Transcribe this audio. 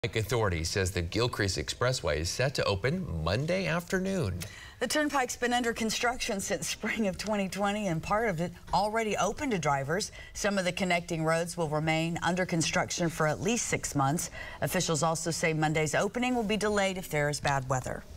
Turnpike Authority says the Gilcrease Expressway is set to open Monday afternoon. The turnpike's been under construction since spring of 2020 and part of it already open to drivers. Some of the connecting roads will remain under construction for at least 6 months. Officials also say Monday's opening will be delayed if there is bad weather.